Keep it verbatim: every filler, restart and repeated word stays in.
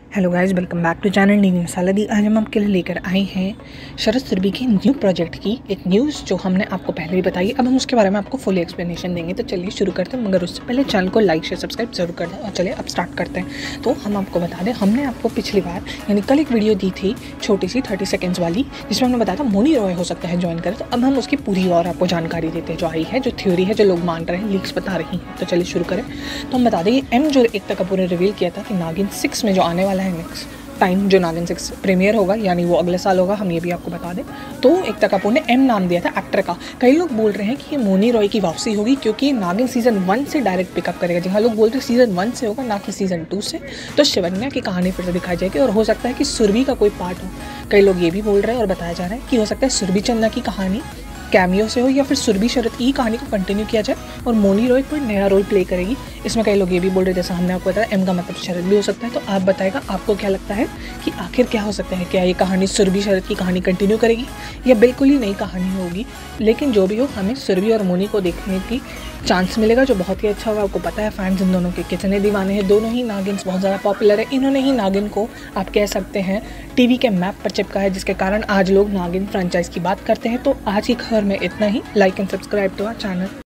Hello guys, welcome back to channel नीवी मसाला दी। आज हम आपके लिए लेकर आए हैं शरद सुरभि के न्यू प्रोजेक्ट की एक न्यूज़ जो हमने आपको पहले ही बताई। अब हम उसके बारे में आपको फुल एक्सप्लेनेशन देंगे, तो चलिए शुरू करते हैं। मगर उससे पहले चैनल को लाइक शेयर सब्सक्राइब जरूर कर दें। और चलिए अब स्टार्ट करते हैं। तो हम आपको बता दें, हमने आपको पिछली बार यानी कल एक वीडियो दी थी छोटी सी थर्टी सेकेंड्स वाली, जिसमें हमने बताया था मोनी रॉय हो सकता है ज्वाइन करें। तो अब हम उसकी पूरी और आपको जानकारी देते हैं, जो आई है, जो थ्योरी है, जो लोग मान रहे हैं, लीक्स बता रही हैं। तो चलिए शुरू करें। तो हम बता दें, ये एम जो एकता कपूर ने रिवील किया था कि नागिन सिक्स में जो आने वाला है नेक्स्ट टाइम जो नागिन सिक्स प्रीमियर होगा, यानी वो अगले साल होगा, हम ये भी आपको बता दें। तो एकता कपूर ने एम नाम दिया था एक्टर का। कई लोग बोल रहे हैं कि ये मोनी रॉय की वापसी होगी, क्योंकि नागिन सीजन वन से डायरेक्ट पिकअप करेगा। जहाँ लोग बोलते हैं सीजन वन से होगा, ना कि सीजन टू से। तो शिवन्या की कहानी फिर से दिखाई जाएगी और हो सकता है कि सुरभि का कोई पार्ट हो। कई लोग ये भी बोल रहे हैं और बताया जा रहा है कि हो सकता है सुरभि चंदा की कहानी कैमियो से हो, या फिर सुरभि शरद की कहानी को कंटिन्यू किया जाए और मोनी रॉय कोई नया रोल प्ले करेगी। इसमें कई लोग ये भी बोल रहे हैं, जैसा हमने आपको बताया, एम का मतलब शरद भी हो सकता है। तो आप बताएगा आपको क्या लगता है कि आखिर क्या हो सकता है? क्या ये कहानी सुरभि शरद की कहानी कंटिन्यू करेगी या बिल्कुल ही नई कहानी होगी? लेकिन जो भी हो, हमें सुरभि और मोनी को देखने की चांस मिलेगा, जो बहुत ही अच्छा होगा। आपको पता है फैंस इन दोनों के कितने दीवाने हैं। दोनों ही नागिन्स बहुत ज़्यादा पॉपुलर है। इन्होंने ही नागिन को आप कह सकते हैं टीवी के मैप पर चिपका है, जिसके कारण आज लोग नागिन फ्रेंचाइज की बात करते हैं। तो आज की खबर में इतना ही। Like and subscribe to our channel.